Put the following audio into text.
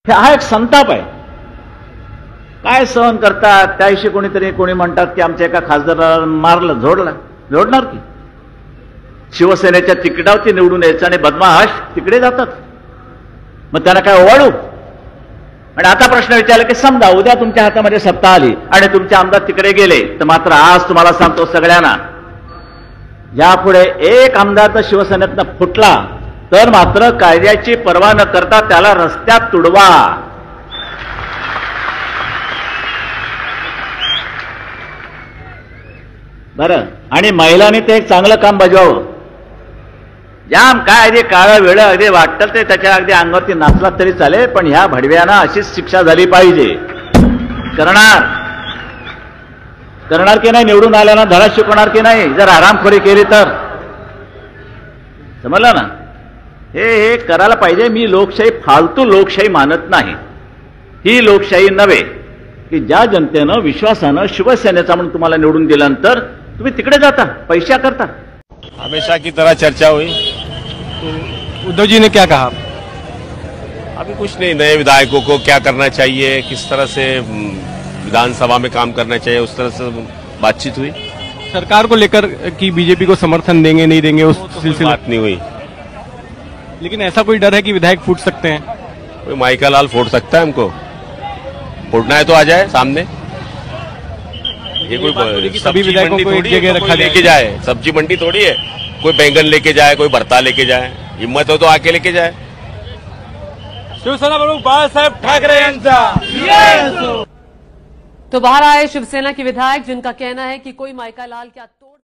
हा एक संताप आहे. काय सहन करतात त्याविषयी कोणी म्हणतात की आमच्या एका खासदाराला मारलं, जोडणार की शिवसेनेच्या तिकिटावरती निवडून यायचं आणि बदमाश तिकडे जातात. मग त्यांना काय ओवाळू? आणि आता प्रश्न विचारला की समजा उद्या तुमच्या हातामध्ये सत्ता आली आणि तुमचे आमदार तिकडे गेले, तर मात्र आज तुम्हाला सांगतो सगळ्यांना, यापुढे एक आमदार तर शिवसेनेतनं फुटला तर मात्र कायद्याची पर्वा न करता त्याला रस्त्यात तुडवा. बरं, आणि महिलांनी ते एक चांगलं काम बजावलं. जाम काय अगदी काळं वेळ अगदी वाटतं ते त्याच्या अगदी अंगावरती नाचला तरी चालेल, पण ह्या भडव्यांना अशीच शिक्षा झाली पाहिजे. करणार की नाही? निवडून आल्याना धडा शिकवणार की नाही? जर आरामखोरी केली तर समजलं ना? हे करायला पाहिजे. मी लोकशाही फालतू लोकशाही मानत नाही. ही लोकशाही नव्हे की ज्या जनतेनं विश्वासानं शिवसेनेचा म्हणून तुम्हाला निवडून दिल्यानंतर तुम्ही तिकडे जाता पैशा करता. हमेशा की तरह चर्चा हुई. तो उद्धव जी ने क्या कहा? अभी कुछ नहीं, नए विधायकों को क्या करना चाहिए, किस तरह से विधानसभा में काम करना चाहिए, उस तरह से बातचीत हुई. सरकार को लेकर कि बीजेपी को समर्थन देंगे नहीं देंगे उस सिलसिले बात नहीं हुई. लेकिन ऐसा कोई डर है कि विधायक फूट सकते हैं? कोई माइका लाल फोड़ सकता है हमको? फोड़ना है तो आ जाए सामने. ये कोई सभी विधायकों को एक जगह रखा लेके जाए. सब्जी मंडी थोड़ी है कोई बैंगन लेके जाए, कोई भरता लेके जाए. हिम्मत हो तो आके लेके जाए. शिवसेना प्रमुख बाळासाहेब ठाकरे यांचा. तो बाहर आए शिवसेना के विधायक, जिनका कहना है कि कोई माइका लाल क्या